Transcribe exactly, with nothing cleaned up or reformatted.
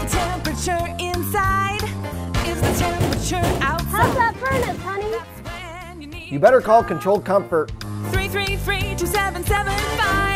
the temperature inside is the temperature outside. How's that furnace, honey? You better call Controlled Comfort. three three three, two seven seven five.